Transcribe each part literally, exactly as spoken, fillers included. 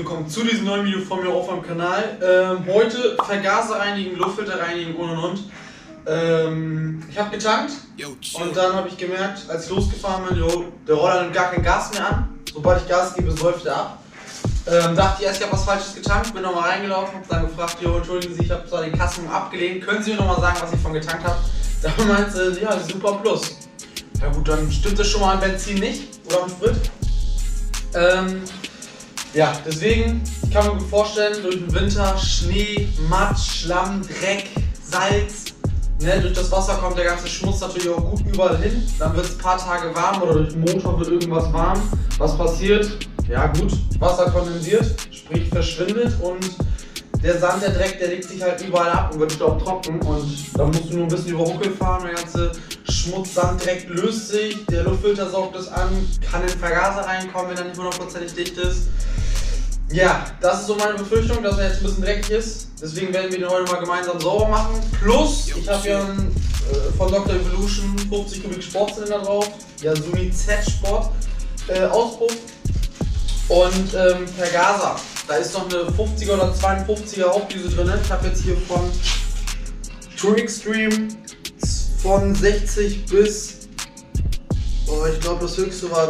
willkommen zu diesem neuen Video von mir auf meinem Kanal. Ähm, heute Vergaser reinigen, Luftfilter reinigen und und und. Ähm, ich habe getankt und dann habe ich gemerkt, als ich losgefahren bin, jo, der Roller nimmt gar kein Gas mehr an. Sobald ich Gas gebe, säuft er ab. Ähm, dachte ich erst, ich habe was Falsches getankt, bin nochmal reingelaufen, habe dann gefragt, jo, entschuldigen Sie, ich habe zwar den Kasten abgelehnt, können Sie mir nochmal sagen, was ich von getankt habe? Da meinte sie, ja, super plus. Ja gut, dann stimmt es schon mal an Benzin nicht oder am Sprit. Ähm, ja, deswegen, ich kann mir gut vorstellen, durch den Winter, Schnee, Matsch, Schlamm, Dreck, Salz, ne, durch das Wasser kommt der ganze Schmutz natürlich auch gut überall hin. Dann wird es ein paar Tage warm oder durch den Motor wird irgendwas warm. Was passiert? Ja gut, Wasser kondensiert, sprich verschwindet und der Sand, der Dreck, der legt sich halt überall ab und wird staubtrocken und dann musst du nur ein bisschen über Huckel fahren, der ganze Schmutz, Sand, Dreck löst sich, der Luftfilter saugt es an, kann in den Vergaser reinkommen, wenn er nicht hundertprozentig dicht ist. Ja, das ist so meine Befürchtung, dass er jetzt ein bisschen dreckig ist, deswegen werden wir den heute mal gemeinsam sauber machen. Plus, ich habe hier einen, äh, von Doktor Evolution fünfzig Kubik Sportzylinder drauf, Yasumi Z-Sport äh, Auspuff und ähm, Vergaser. Da ist noch eine fünfziger oder zweiundfünfziger Hauptdüse drin. Ich habe jetzt hier von Tour Extreme von sechzig bis, oh, ich glaube das höchste war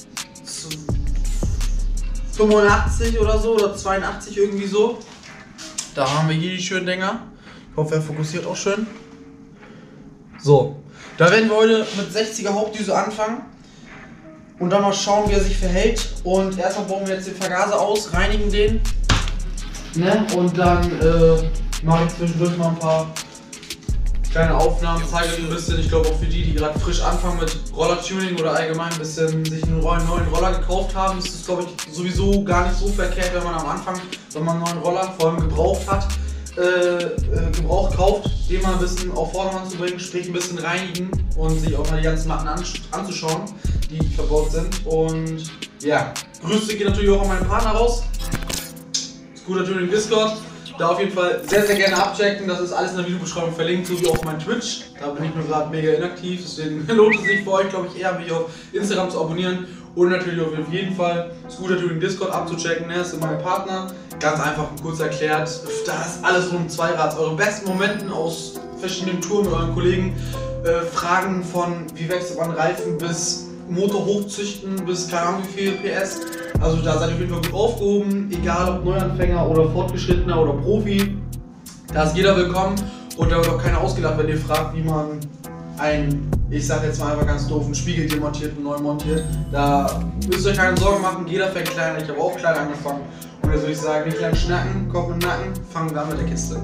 fünfundachtzig oder so oder zweiundachtzig irgendwie so. Da haben wir hier die schönen Dinger. Ich hoffe, er fokussiert auch schön. So, da werden wir heute mit sechziger Hauptdüse anfangen. Und dann mal schauen, wie er sich verhält. Und erstmal bauen wir jetzt den Vergaser aus, reinigen den. Ne? Und dann äh, mache ich zwischendurch mal ein paar kleine Aufnahmen, zeige euch ein bisschen. Ich glaube auch für die, die gerade frisch anfangen mit Roller-Tuning oder allgemein ein bisschen sich einen neuen Roller gekauft haben, ist es, glaube ich, sowieso gar nicht so verkehrt, wenn man am Anfang, wenn man einen neuen Roller vor allem gebraucht hat, äh, äh, gebraucht kauft, den mal ein bisschen auf Vordermann zu bringen, sprich ein bisschen reinigen und sich auch mal die ganzen Matten an, anzuschauen, die verbaut sind. Und ja, Grüße geht natürlich auch an meinen Partner raus. Scooter Tuning Discord. Da auf jeden Fall sehr, sehr gerne abchecken. Das ist alles in der Videobeschreibung verlinkt, sowie auch mein Twitch. Da bin ich nur gerade mega inaktiv. Deswegen lohnt es sich für euch, glaube ich, eher mich auf Instagram zu abonnieren. Und natürlich auf jeden Fall Scooter Tuning Discord abzuchecken. Das ist mein Partner. Ganz einfach und kurz erklärt. Da ist alles rund um Zweirad. Eure besten Momenten aus verschiedenen Touren mit euren Kollegen. Äh, Fragen von wie wechselt man Reifen bis Motor hochzüchten bis keine Ahnung wie viel P S. Also da seid ihr auf jeden Fall gut aufgehoben, egal ob Neuanfänger oder Fortgeschrittener oder Profi. Da ist jeder willkommen und da wird auch keiner ausgelacht, wenn ihr fragt, wie man einen, ich sag jetzt mal einfach ganz doof, einen Spiegel demontiert und neu montiert. Da müsst ihr euch keine Sorgen machen, jeder fängt klein, ich habe auch klein angefangen. Und jetzt würde ich sagen, nicht lang schnacken, Kopf im Nacken, fangen wir an mit der Kiste.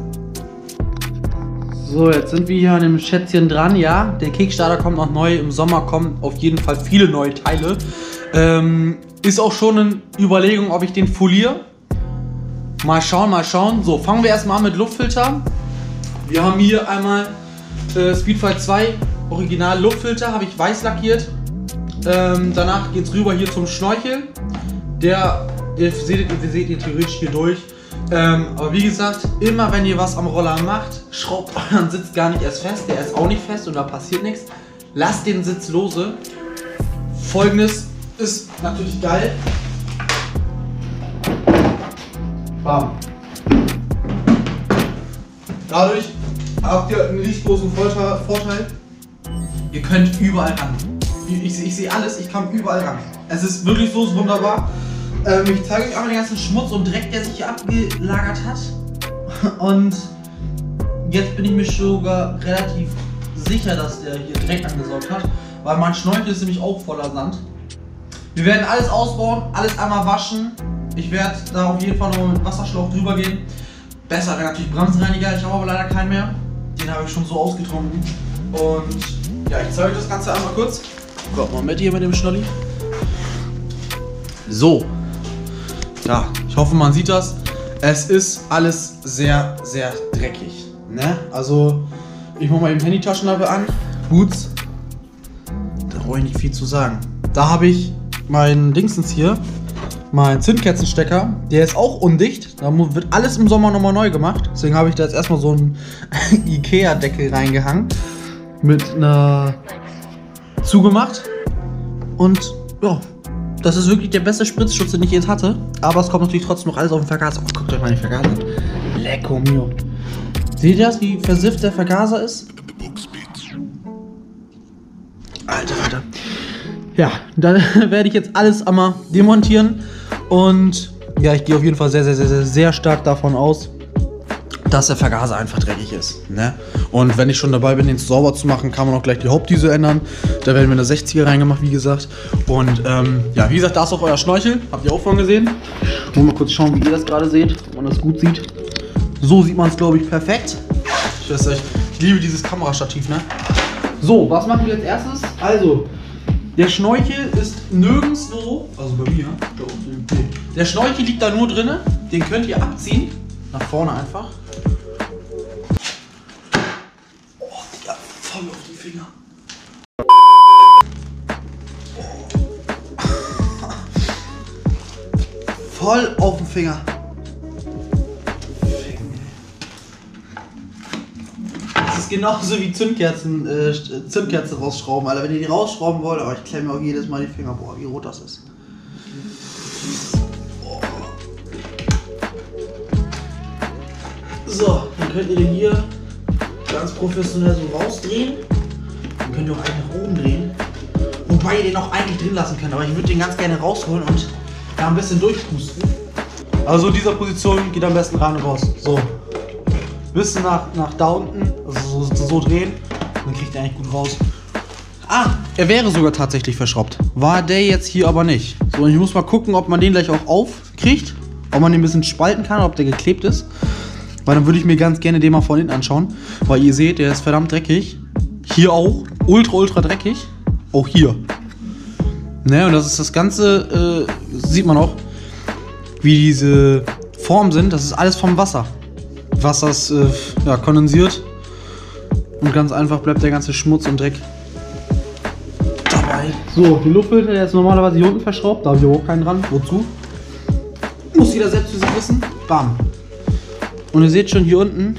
So, jetzt sind wir hier an dem Schätzchen dran, ja. Der Kickstarter kommt noch neu, im Sommer kommen auf jeden Fall viele neue Teile. Ähm, ist auch schon eine Überlegung, ob ich den foliere. Mal schauen, mal schauen. So, fangen wir erstmal an mit Luftfilter. Wir haben hier einmal äh, Speedfight zwei Original Luftfilter, habe ich weiß lackiert. Ähm, danach geht es rüber hier zum Schnorchel. Der, ihr seht, ihr seht ihr theoretisch hier durch. Ähm, aber wie gesagt, immer wenn ihr was am Roller macht, schraubt euren Sitz gar nicht erst fest. Der ist auch nicht fest und da passiert nichts. Lasst den Sitz lose. Folgendes ist natürlich geil. Bam. Dadurch habt ihr einen richtig großen Vorteil. Ihr könnt überall ran. Ich, ich, ich sehe alles, ich kann überall ran. Es ist wirklich so wunderbar. Ähm, ich zeige euch einmal den ganzen Schmutz und Dreck, der sich hier abgelagert hat. Und jetzt bin ich mir sogar relativ sicher, dass der hier Dreck angesaugt hat. Weil mein Schnorchel ist nämlich auch voller Sand. Wir werden alles ausbauen, alles einmal waschen. Ich werde da auf jeden Fall noch mit Wasserschlauch drüber gehen. Besser wäre natürlich Bremsenreiniger, ich habe aber leider keinen mehr. Den habe ich schon so ausgetrunken. Und ja, ich zeige euch das Ganze einmal kurz. Kommt mal mit hier mit dem Schnolli. So. Ja, ich hoffe man sieht das. Es ist alles sehr, sehr dreckig. Ne? Also, ich mache mal eben Handytaschenlampe an. Boots. Da brauche ich nicht viel zu sagen. Da habe ich meinen Dingsens hier, mein Zündkerzenstecker, der ist auch undicht, da wird alles im Sommer nochmal neu gemacht, deswegen habe ich da jetzt erstmal so einen Ikea-Deckel reingehangen, mit einer zugemacht und ja, Das ist wirklich der beste Spritzschutz, den ich jetzt hatte. Aber es kommt natürlich trotzdem noch alles auf den Vergaser. Oh, guckt euch mal den Vergaser an. Lecco mio. Seht ihr das, wie versifft der Vergaser ist? Alter, Alter. Ja, dann werde ich jetzt alles einmal demontieren. Und ja, ich gehe auf jeden Fall sehr, sehr, sehr, sehr, sehr stark davon aus, dass der Vergaser einfach dreckig ist. Ne? Und wenn ich schon dabei bin, den sauber zu machen, kann man auch gleich die Hauptdüse ändern. Da werden wir eine sechziger reingemacht, wie gesagt. Und ähm, ja, wie gesagt, da ist auch euer Schnorchel. Habt ihr auch von gesehen? Ich will mal kurz schauen, wie ihr das gerade seht, ob man das gut sieht. So sieht man es, glaube ich, perfekt. Ich weiß nicht, ich liebe dieses Kamerastativ, ne? So, was machen wir als erstes? Also, der Schnorchel ist nirgendwo, also bei mir, der Schnorchel liegt da nur drin. Den könnt ihr abziehen. Nach vorne einfach. Oh, Digga, voll auf den Finger. Voll auf den Finger. Das ist genauso wie Zündkerzen, äh, Zündkerzen rausschrauben, Alter. Wenn ihr die rausschrauben wollt, aber ich klemme mir auch jedes Mal die Finger. Boah, wie rot das ist. So, dann könnt ihr den hier ganz professionell so rausdrehen. Dann könnt ihr auch eigentlich nach oben drehen. Wobei ihr den auch eigentlich drin lassen könnt, aber ich würde den ganz gerne rausholen und da ein bisschen durchpusten. Also in dieser Position geht am besten rein und raus. So. Bisschen nach, nach da unten, also so, so drehen, dann kriegt ihr eigentlich gut raus. Ah, er wäre sogar tatsächlich verschraubt. War der jetzt hier aber nicht. So, und ich muss mal gucken, ob man den gleich auch aufkriegt. Ob man den ein bisschen spalten kann, ob der geklebt ist. Weil dann würde ich mir ganz gerne den mal von hinten anschauen. Weil ihr seht, der ist verdammt dreckig. Hier auch. Ultra, ultra dreckig. Auch hier. Ne, und das ist das Ganze, äh, sieht man auch, wie diese Formen sind. Das ist alles vom Wasser. Wasser ist äh, ja, kondensiert. Und ganz einfach bleibt der ganze Schmutz und Dreck dabei. So, die Luftfilter, der ist normalerweise hier unten verschraubt. Da habe ich auch keinen dran. Wozu? Muss jeder selbst für sich wissen. Bam. Und ihr seht schon hier unten,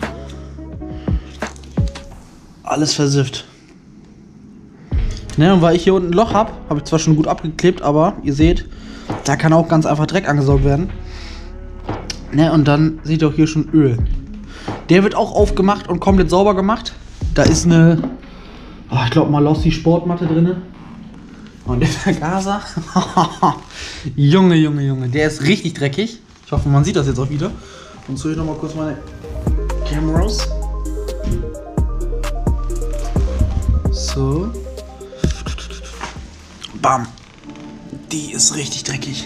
alles versifft. Ne, und weil ich hier unten ein Loch habe, habe ich zwar schon gut abgeklebt, aber ihr seht, da kann auch ganz einfach Dreck angesaugt werden. Ne, und dann seht ihr auch hier schon Öl. Der wird auch aufgemacht und komplett sauber gemacht. Da ist eine, oh, ich glaube mal Lossi Sportmatte drin. Und der Vergaser, Junge, Junge, Junge, der ist richtig dreckig. Ich hoffe, man sieht das jetzt auch wieder. Und so ich noch mal kurz meine Kameras. So. Bam. Die ist richtig dreckig.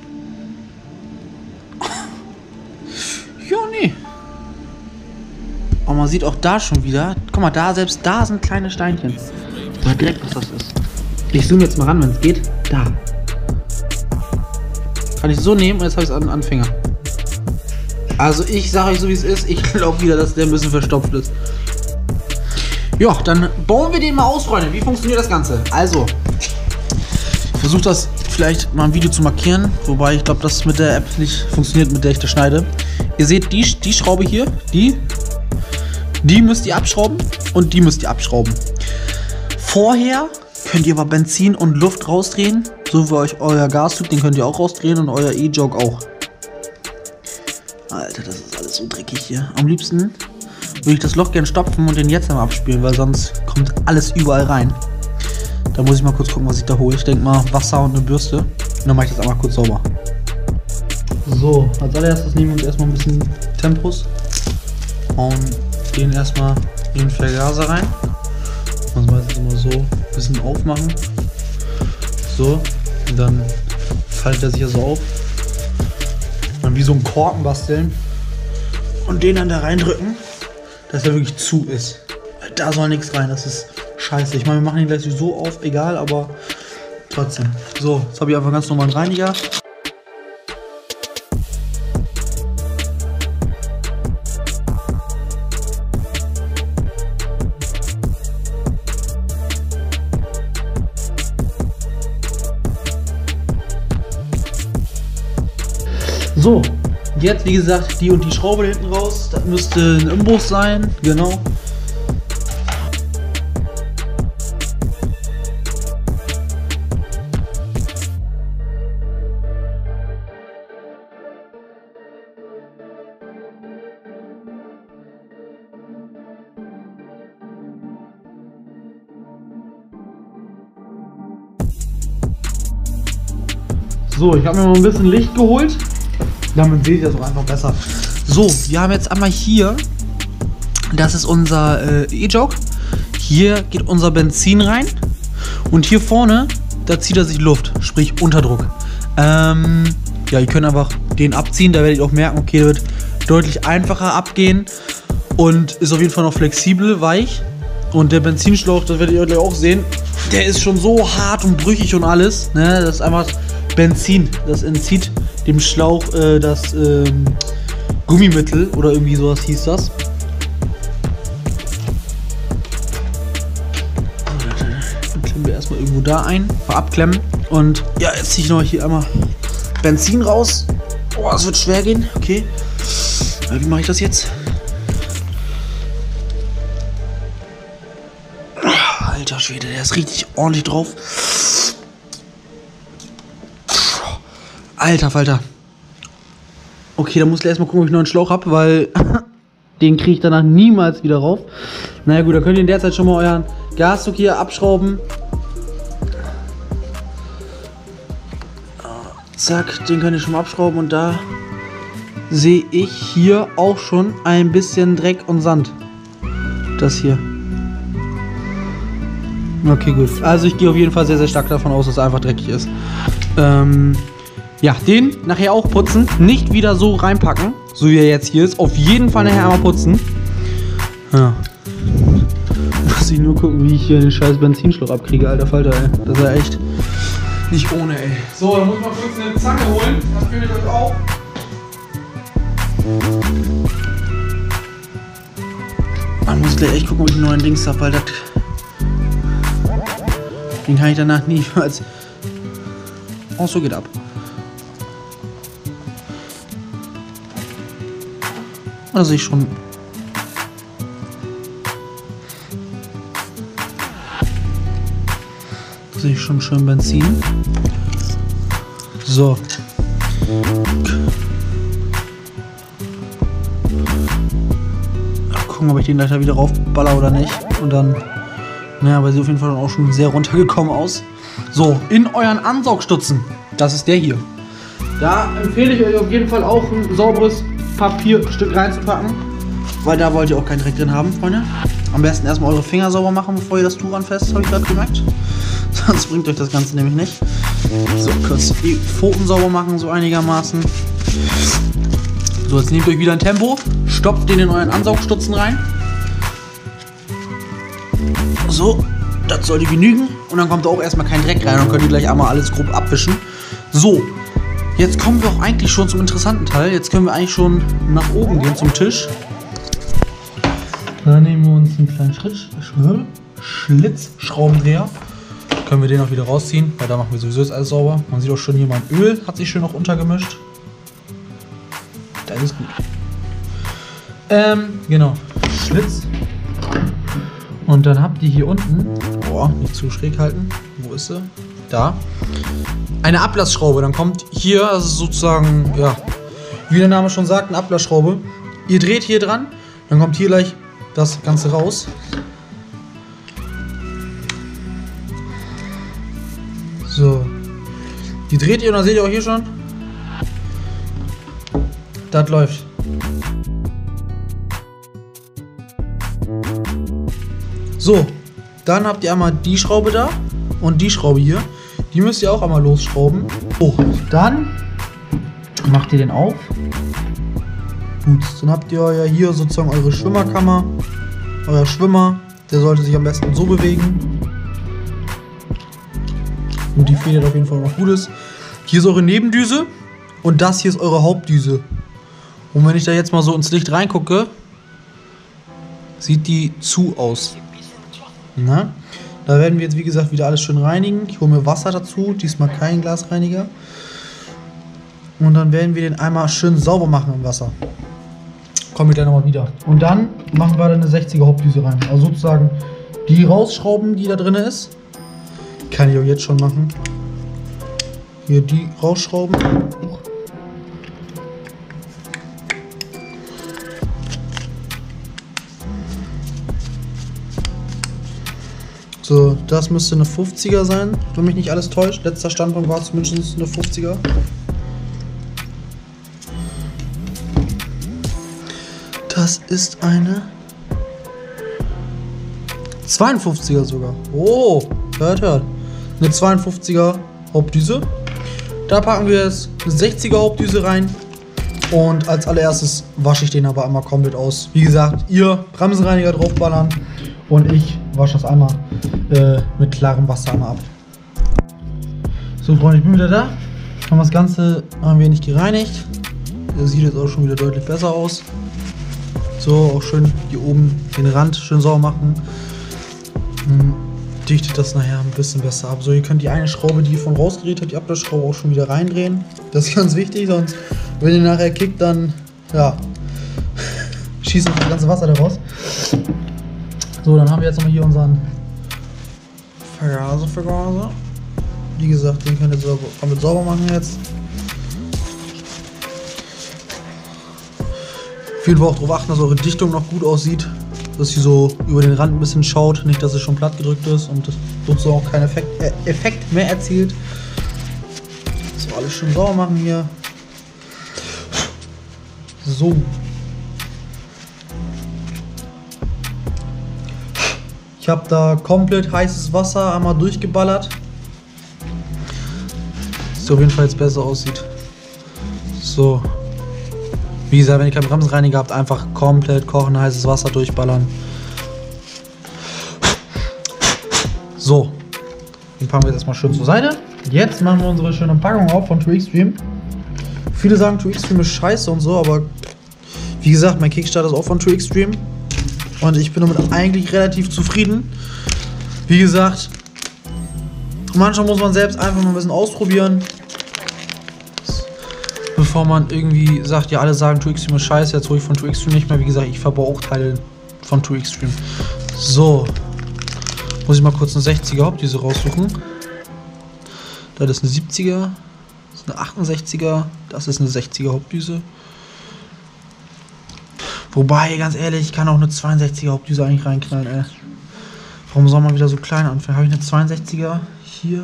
Ja, nee. Und man sieht auch da schon wieder. Guck mal, da, selbst da sind kleine Steinchen. Da direkt, was das ist. Ich zoome jetzt mal ran, wenn es geht. Da. Kann ich so nehmen und jetzt habe ich es an den Anfänger. Also ich sage euch so wie es ist, ich glaube wieder, dass der ein bisschen verstopft ist. Ja, dann bauen wir den mal aus, Freunde. Wie funktioniert das Ganze? Also, ich versuche das vielleicht mal ein Video zu markieren, wobei ich glaube, das mit der App nicht funktioniert, mit der ich das schneide. Ihr seht die, die Schraube hier, die, die müsst ihr abschrauben und die müsst ihr abschrauben. Vorher könnt ihr aber Benzin und Luft rausdrehen, so wie euch euer Gastube, den könnt ihr auch rausdrehen und euer E-Jog auch. Alter, das ist alles so dreckig hier. Am liebsten würde ich das Loch gerne stopfen und den jetzt einmal abspielen, weil sonst kommt alles überall rein. Da muss ich mal kurz gucken, was ich da hole. Ich denke mal Wasser und eine Bürste. Und dann mache ich das einmal kurz sauber. So, als allererstes nehmen wir uns erstmal ein bisschen Tempus und gehen erstmal in den Vergaser rein. Also meistens immer so ein bisschen aufmachen. So, und dann faltet er sich ja so auf. Dann wie so einen Korken basteln und den dann da reindrücken, dass er wirklich zu ist. Da soll nichts rein, das ist scheiße. Ich meine, wir machen ihn gleich so auf, egal, aber trotzdem. So, jetzt habe ich einfach ganz normalen Reiniger. So, jetzt wie gesagt die und die Schraube hinten raus. Das müsste ein Imbus sein, genau. So, ich habe mir mal ein bisschen Licht geholt. Damit seht ihr das auch einfach besser. So, wir haben jetzt einmal hier, das ist unser äh, E-Jog. Hier geht unser Benzin rein. Und hier vorne, da zieht er sich Luft, sprich Unterdruck. Ähm, ja, ihr könnt einfach den abziehen. Da werdet ihr auch merken, okay, der wird deutlich einfacher abgehen. Und ist auf jeden Fall noch flexibel, weich. Und der Benzinschlauch, das werdet ihr gleich auch sehen, der ist schon so hart und brüchig und alles. Ne? Das ist einfach Benzin. Das entzieht dem Schlauch äh, das ähm, Gummimittel oder irgendwie sowas hieß das. Dann klemmen wir erstmal irgendwo da ein, mal abklemmen. Und ja, jetzt ziehe ich noch hier einmal Benzin raus. Oh, das wird schwer gehen. Okay. Wie mache ich das jetzt? Alter Schwede, der ist richtig ordentlich drauf. Alter Falter. Okay, da muss ich erstmal gucken, ob ich noch einen Schlauch habe, weil den kriege ich danach niemals wieder rauf. Naja gut, dann könnt ihr in der Zeit schon mal euren Gasdruck hier abschrauben. Zack, den könnt ihr schon mal abschrauben und da sehe ich hier auch schon ein bisschen Dreck und Sand. Das hier. Okay, gut. Also ich gehe auf jeden Fall sehr, sehr stark davon aus, dass er einfach dreckig ist. Ähm, ja, den nachher auch putzen. Nicht wieder so reinpacken, so wie er jetzt hier ist. Auf jeden Fall nachher einmal putzen. Ja. Muss ich nur gucken, wie ich hier den scheiß Benzinschlauch abkriege, alter Falter, ey. Das ist ja echt nicht ohne, ey. So, dann muss ich mal kurz eine Zange holen. Das findet euch auch. Man muss gleich echt gucken, ob ich einen neuen Dings habe, weil das... Den kann ich danach niemals... Oh, so geht ab. Da sehe ich schon... Da sehe ich schon schön Benzin. So. Gucken, ob ich den gleich wieder raufballer oder nicht. Und dann... Naja, aber sieht auf jeden Fall auch schon sehr runtergekommen aus. So, in euren Ansaugstutzen. Das ist der hier. Da empfehle ich euch auf jeden Fall auch ein sauberes Papierstück reinzupacken. Weil da wollt ihr auch keinen Dreck drin haben, Freunde. Am besten erstmal eure Finger sauber machen, bevor ihr das Tuch anfasst, habe ich gerade gemerkt. Sonst bringt euch das Ganze nämlich nicht. So, kurz die Pfoten sauber machen, so einigermaßen. So, jetzt nehmt euch wieder ein Tempo. Stopft den in euren Ansaugstutzen rein. So, das sollte genügen. Und dann kommt da auch erstmal kein Dreck rein und könnt ihr gleich einmal alles grob abwischen. So, jetzt kommen wir auch eigentlich schon zum interessanten Teil. Jetzt können wir eigentlich schon nach oben gehen zum Tisch. Da nehmen wir uns einen kleinen Schritt, Schlitzschraubendreher. Können wir den auch wieder rausziehen, weil da machen wir sowieso jetzt alles sauber. Man sieht auch schon hier, mein Öl hat sich schön noch untergemischt. Das ist gut. Ähm, genau. Schlitz. Und dann habt ihr hier unten, boah, nicht zu schräg halten, wo ist sie? Da. Eine Ablassschraube, dann kommt hier, das ist sozusagen, ja, wie der Name schon sagt, eine Ablassschraube. Ihr dreht hier dran, dann kommt hier gleich das Ganze raus. So. Die dreht ihr und dann seht ihr auch hier schon, das läuft. So, dann habt ihr einmal die Schraube da und die Schraube hier. Die müsst ihr auch einmal losschrauben. So, dann macht ihr den auf. Gut, dann habt ihr ja hier sozusagen eure Schwimmerkammer. Euer Schwimmer, der sollte sich am besten so bewegen. Und die federt auf jeden Fall noch Gutes. Hier ist eure Nebendüse und das hier ist eure Hauptdüse. Und wenn ich da jetzt mal so ins Licht reingucke, sieht die zu aus. Na? Da werden wir jetzt wie gesagt wieder alles schön reinigen. Ich hole mir Wasser dazu, diesmal kein Glasreiniger. Und dann werden wir den einmal schön sauber machen im Wasser. Kommen wir gleich nochmal wieder. Und dann machen wir da eine sechziger Hauptdüse rein. Also sozusagen die rausschrauben, die da drin ist. Kann ich auch jetzt schon machen. Hier die rausschrauben. So, das müsste eine fünfziger sein, wenn mich nicht alles täuscht. Letzter Standpunkt war zumindest eine fünfziger. Das ist eine zweiundfünfziger sogar. Oh, hört, hört. Eine zweiundfünfziger Hauptdüse. Da packen wir jetzt eine sechziger Hauptdüse rein. Und als allererstes wasche ich den aber einmal komplett aus. Wie gesagt, ihr Bremsenreiniger draufballern. Und ich wasche das einmal äh, mit klarem Wasser einmal ab. So Freunde, ich bin wieder da. Haben das Ganze ein wenig gereinigt. Das sieht jetzt auch schon wieder deutlich besser aus. So, auch schön hier oben den Rand schön sauber machen. Hm, dichtet das nachher ein bisschen besser ab. So, ihr könnt die eine Schraube, die ihr von rausgedreht habt, die Ablassschraube auch schon wieder reindrehen. Das ist ganz wichtig, sonst, wenn ihr nachher kickt, dann, ja, schießt das ganze Wasser da raus. So, dann haben wir jetzt nochmal hier unseren Vergaser, Vergaser. Wie gesagt, den könnt ihr sauber, komplett sauber machen jetzt. Auf jeden Fall auch darauf achten, dass eure Dichtung noch gut aussieht. Dass sie so über den Rand ein bisschen schaut. Nicht, dass es schon platt gedrückt ist und sozusagen auch keinen Effekt, äh, Effekt mehr erzielt. So, alles schön sauber machen hier. So. Ich habe da komplett heißes Wasser einmal durchgeballert. Dass auf jeden Fall jetzt besser aussieht. So. Wie gesagt, wenn ihr keinen Bremsenreiniger habt, einfach komplett kochen, heißes Wasser durchballern. So. Den packen wir jetzt erstmal schön zur Seite. Jetzt machen wir unsere schöne Packung auf von True Xtreme. Viele sagen, True Xtreme ist scheiße und so, aber wie gesagt, mein Kickstarter ist auch von True Xtreme. Und ich bin damit eigentlich relativ zufrieden. Wie gesagt, manchmal muss man selbst einfach mal ein bisschen ausprobieren. Bevor man irgendwie sagt, ja, alle sagen True Xtreme ist scheiße, jetzt hole ich von True Xtreme nicht mehr. Wie gesagt, ich verbaue auch Teile von True Xtreme. So. Muss ich mal kurz eine sechziger Hauptdüse raussuchen. Das ist eine siebziger. Das ist eine achtundsechziger. Das ist eine sechziger Hauptdüse. Wobei, ganz ehrlich, ich kann auch eine zweiundsechziger Hauptdüse eigentlich reinknallen, ey. Warum soll man wieder so klein anfangen? Habe ich eine zweiundsechziger hier?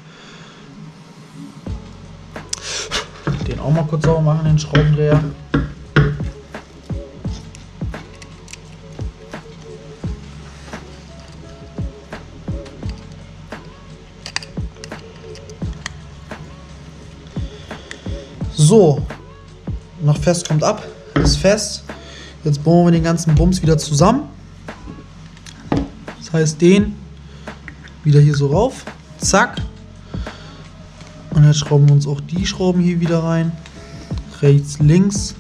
Den auch mal kurz sauber machen, den Schraubendreher. So, noch fest kommt ab, ist fest. Jetzt bauen wir den ganzen Bums wieder zusammen. Das heißt, den wieder hier so rauf, zack. Und jetzt schrauben wir uns auch die Schrauben hier wieder rein. Rechts, links.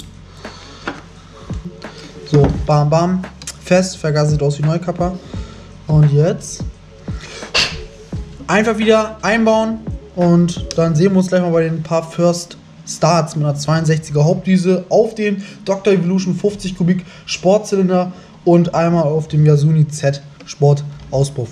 So, bam, bam. Fest, Vergaser sieht aus wie Neukapper. Und jetzt einfach wieder einbauen. Und dann sehen wir uns gleich mal bei den paar First Starts mit einer zweiundsechziger Hauptdüse auf dem Doktor Evolution fünfzig Kubik Sportzylinder und einmal auf dem Yasuni Z Sport Auspuff.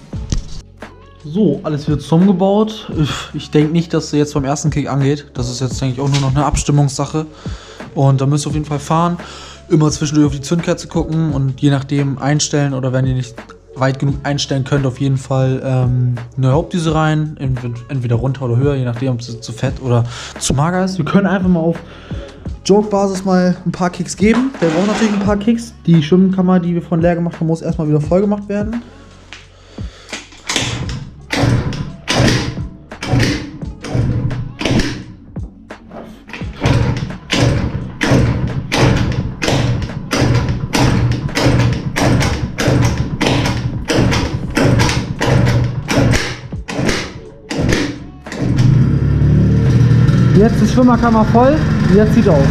So, alles wird zusammengebaut. Ich denke nicht, dass es jetzt beim ersten Kick angeht. Das ist jetzt, denke ich, auch nur noch eine Abstimmungssache. Und da müsst ihr auf jeden Fall fahren. Immer zwischendurch auf die Zündkerze gucken und je nachdem einstellen, oder wenn ihr nicht weit genug einstellen könnt, auf jeden Fall ähm, eine Hauptdüse rein. Entweder runter oder höher, je nachdem, ob es zu fett oder zu mager ist. Wir können einfach mal auf Joke-Basis mal ein paar Kicks geben. Wir brauchen natürlich ein paar Kicks. Die Schwimmkammer, die wir von leer gemacht haben, muss erstmal wieder voll gemacht werden. Jetzt ist die Schwimmerkammer voll, jetzt zieht auf.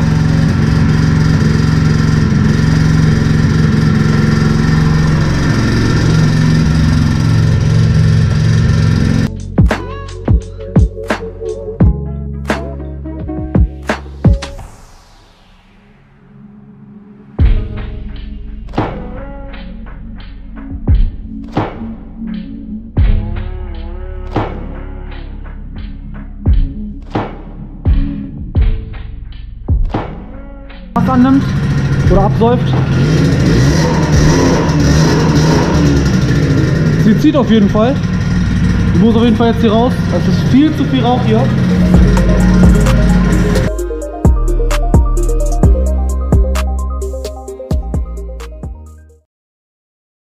Annimmt oder absäuft. Sie zieht auf jeden Fall. Ich muss auf jeden Fall jetzt hier raus. Es ist viel zu viel Rauch hier.